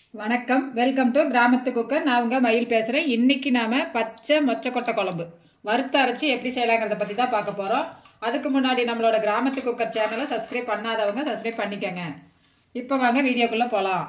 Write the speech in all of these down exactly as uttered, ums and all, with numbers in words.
வணக்கம், welcome to கிராமத்து cooker. நான் உங்க மயில் பேசுறேன். இன்னைக்கு நாம பச்சை மொச்சக்கொட்டை குழம்பு வறுத்து அரைச்சி எப்படி செய்யலாங்கிறத பத்தி தான் பார்க்க போறோம். அதுக்கு முன்னாடி நம்மளோட கிராமத்து குக்கர் சேனலை சப்ஸ்கிரைப் பண்ணாதவங்க சப்ஸ்கிரைப் பண்ணிக்கங்க. இப்போ வாங்க வீடியோக்குள்ள போலாம்.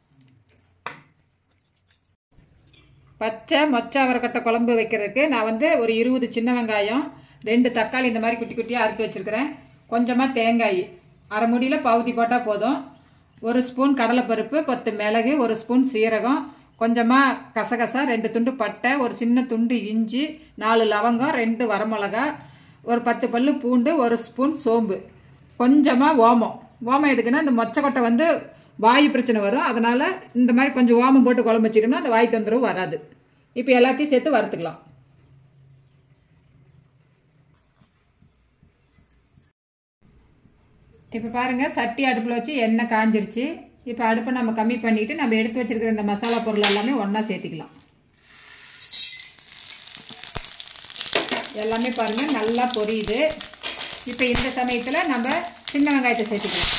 பச்சை மொச்சை அவரைக்கொட்டை குழம்பு வைக்கிறதுக்கு நான் வந்து ஒரு இருபது சின்ன வெங்காயம், ரெண்டு தக்காளி இந்த மாதிரி குட்டி குட்டியாக அறுத்து வச்சிருக்கிறேன். கொஞ்சமாக தேங்காய் அரை முடியில் பவுதி போட்டால் போதும். ஒரு ஸ்பூன் கடலைப்பருப்பு, பத்து மிளகு, ஒரு ஸ்பூன் சீரகம், கொஞ்சமாக கசகசா, ரெண்டு துண்டு பட்டை, ஒரு சின்ன துண்டு இஞ்சி, நாலு லவங்கம், ரெண்டு வரமிளகா, ஒரு பத்து பல்லு பூண்டு, ஒரு ஸ்பூன் சோம்பு, கொஞ்சமாக ஓமம். ஓமம் எதுக்குன்னா இந்த மொச்சக்கொட்டை வந்து வாயு பிரச்சனை வரும். அதனால் இந்த மாதிரி கொஞ்சம் ஓமம் போட்டு குழம்பு வச்சிட்டோம்னா அந்த வாயு தொந்தரவு வராது. இப்போ எல்லாத்தையும் சேர்த்து வறுத்துக்கலாம். இப்போ பாருங்கள், சட்டி அடுப்பில் வச்சு எண்ணெய் காஞ்சிருச்சு. இப்போ அடுப்பை நம்ம கம்மி பண்ணிவிட்டு நம்ம எடுத்து வச்சுருக்கிற இந்த மசாலா பொருள் எல்லாமே ஒன்றா சேர்த்திக்கலாம். எல்லாமே பாருங்கள் நல்லா பொரியுது. இப்போ இந்த சமயத்தில் நம்ம சின்ன வெங்காயத்தை சேர்த்துக்கலாம்.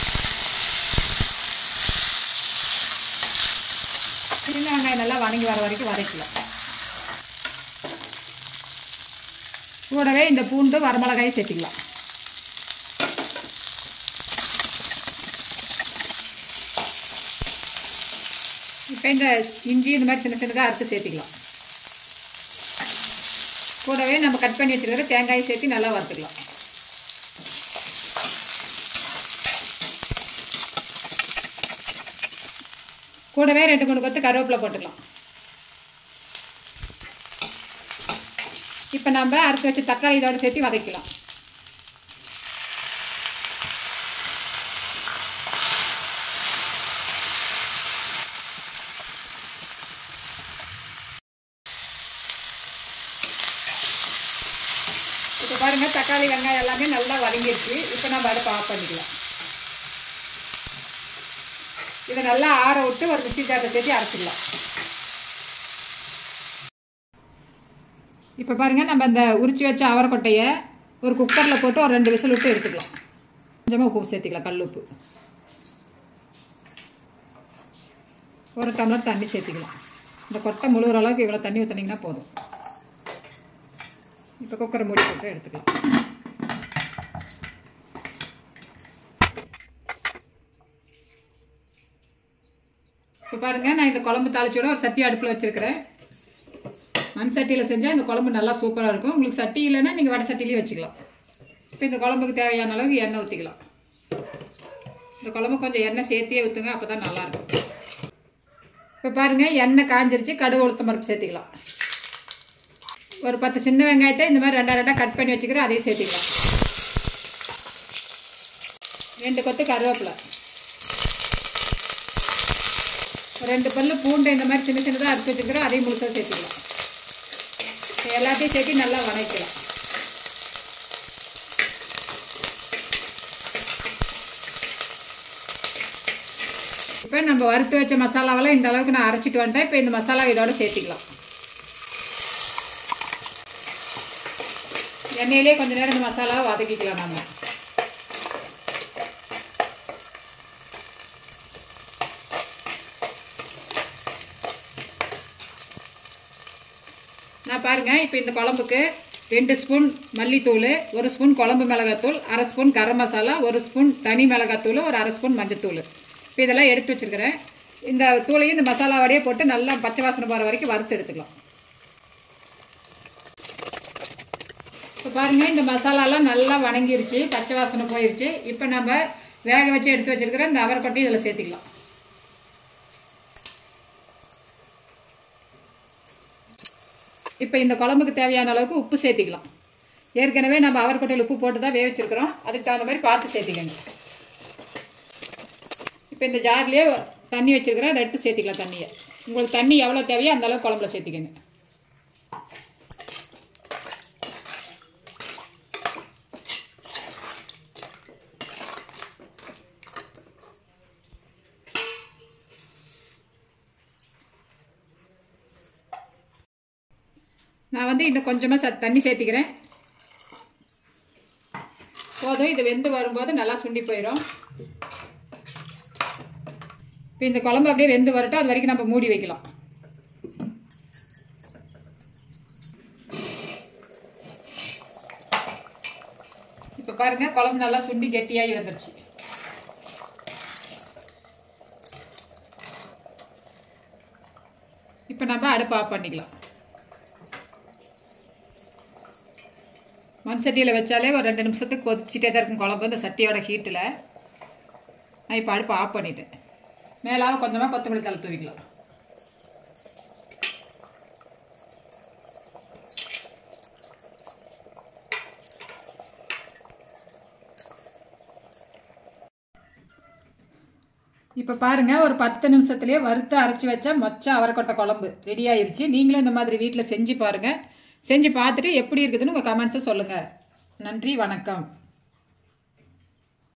சின்ன வெங்காயம் நல்லா வணங்கி வர வரைக்கும் வதக்கலாம். கூடவே இந்த பூண்டு வரமிளகாயை சேர்த்துக்கலாம். இப்போ இந்த இஞ்சி இந்த மாதிரி சின்ன சின்னதாக அறுத்து சேர்த்துக்கலாம். கூடவே நம்ம கட் பண்ணி வச்சுருக்கிற தேங்காயை சேர்த்து நல்லா வறுத்துக்கலாம். கூடவே ரெண்டு மூணு கொத்து கருவேப்பிலை போட்டுக்கலாம். இப்போ நம்ம அறுத்து வச்சு தக்காளி இதோடு சேர்த்து வதக்கலாம். இப்போ பாருங்கள், தக்காளி வெங்காயம் எல்லாமே நல்லா வதங்கிடுச்சு. இப்போ நம்ம அடுப்பை ஆஃப் பண்ணிக்கலாம். இதை நல்லா ஆற விட்டு ஒரு மிக்ஸி ஜாரில் சேர்த்து அரைச்சிடலாம். இப்போ பாருங்கள், நம்ம அந்த உரிச்சு வச்ச அவரைக்கொட்டையை ஒரு குக்கரில் போட்டு ஒரு ரெண்டு விசில் விட்டு எடுத்துக்கலாம். கொஞ்சமாக உப்பு சேர்த்துக்கலாம், கல் உப்பு. ஒரு டம்ளர் தண்ணி சேர்த்துக்கலாம். இந்த கொட்டை முழுகிற அளவுக்கு இவ்வளோ தண்ணி ஊற்றினீங்கன்னா போதும். இப்போ குக்கரை மூடி போட்டு எடுத்துக்கலாம். இப்போ பாருங்கள், நான் இந்த குழம்பு தாளிச்சோட ஒரு சட்டி அடுப்பில் வச்சுருக்கிறேன். மண் சட்டியில் செஞ்சால் இந்த குழம்பு நல்லா சூப்பராக இருக்கும். உங்களுக்கு சட்டி இல்லைன்னா நீங்கள் வடை சட்டிலேயே வச்சுக்கலாம். இப்போ இந்த குழம்புக்கு தேவையான அளவுக்கு எண்ணெய் ஊற்றிக்கலாம். இந்த குழம்பு கொஞ்சம் எண்ணெய் சேர்த்தியே ஊற்றுங்க, அப்போ தான் நல்லாயிருக்கும். இப்போ பாருங்கள், எண்ணெய் காஞ்சிருச்சு. கடுகு உளுத்தம் பருப்பு சேர்த்துக்கலாம். ஒரு பத்து சின்ன வெங்காயத்தை இந்த மாதிரி ரெண்டா ரெண்டாக கட் பண்ணி வச்சுக்கிறேன், அதையும் சேர்த்துக்கலாம். ரெண்டு கொத்து கருவேப்பிலை, ரெண்டு பல்லு பூண்டு இந்த மாதிரி சின்ன சின்னதாக அரைச்சி வச்சுக்கிறேன், அதையும் முழுசாக சேர்த்துக்கலாம். எல்லாத்தையும் சேர்த்து நல்லா வதக்கலாம். இப்போ நம்ம வறுத்து வச்ச மசாலாவெல்லாம் இந்த அளவுக்கு நான் அரைச்சிட்டு வந்துட்டேன். இப்போ இந்த மசாலா இதோட சேர்த்துக்கலாம். எண்ணெயிலே கொஞ்சம் நேரம் இந்த மசாலாவை வதக்கிக்கலாம். நம்ம நான் பாருங்கள், இப்போ இந்த குழம்புக்கு ரெண்டு ஸ்பூன் மல்லித்தூள், ஒரு ஸ்பூன் குழம்பு மிளகாத்தூள், அரை ஸ்பூன் கரம் மசாலா, ஒரு ஸ்பூன் தனி மிளகாத்தூள், ஒரு அரை ஸ்பூன் மஞ்சத்தூள், இப்போ இதெல்லாம் எடுத்து வச்சுருக்கிறேன். இந்த தூளையும் இந்த மசாலாவோடையே போட்டு நல்லா பச்சை வாசனை போகிற வரைக்கும் வறுத்து எடுத்துக்கலாம். இப்போ பாருங்கள், இந்த மசாலாலாம் நல்லா வணங்கிருச்சு, பச்சை வாசனை போயிடுச்சு. இப்போ நம்ம வேக வச்சு எடுத்து வச்சுருக்கிற இந்த அவரைக்கொட்டையும் இதில் சேர்த்துக்கலாம். இப்போ இந்த குழம்புக்கு தேவையான அளவுக்கு உப்பு சேர்த்திக்கலாம். ஏற்கனவே நம்ம அவரைக்கொட்டையில் உப்பு போட்டு தான் வேக வச்சுருக்கிறோம். அதுக்கு தகுந்த மாதிரி பார்த்து சேர்த்திக்கங்க. இப்போ இந்த ஜார்லேயே தண்ணி வச்சுருக்கிறேன், அதை எடுத்து சேர்த்திக்கலாம். தண்ணியை உங்களுக்கு தண்ணி எவ்வளோ தேவையோ அந்த அளவுக்கு குழம்புல சேர்த்திக்கங்க. நான் வந்து இன்னும் கொஞ்சமாக ச தண்ணி சேர்த்திக்கிறேன். போதும். இது வெந்து வரும்போது நல்லா சுண்டி போயிடும். இப்போ இந்த குழம்பு அப்படியே வெந்து வரட்டும், அது வரைக்கும் நம்ம மூடி வைக்கலாம். இப்போ பாருங்கள், குழம்பு நல்லா சுண்டி கெட்டியாகி வந்துடுச்சு. இப்போ நம்ம அடுப்பு ஆஃப் பண்ணிக்கலாம். மண் சட்டியில் வச்சாலே ஒரு ரெண்டு நிமிஷத்துக்கு கொதிச்சுட்டே தான் இருக்கும் குழம்பு, இந்த சட்டியோட ஹீட்டில். நான் இப்போ அடுப்பு ஆஃப் பண்ணிட்டேன். மேலாக கொஞ்சமாக கொத்தமல்லி தழை தூவிக்கலாம். இப்போ பாருங்கள், ஒரு பத்து நிமிஷத்துலேயே வறுத்து அரைச்சி வச்சா மொச்ச அவரைக்கொட்டை குழம்பு ரெடி ஆயிருச்சு. நீங்களும் இந்த மாதிரி வீட்டில் செஞ்சு பாருங்கள். செஞ்சு பார்த்துட்டு எப்படி இருக்குதுன்னு உங்கள் கமெண்ட்ஸை சொல்லுங்கள். நன்றி, வணக்கம்.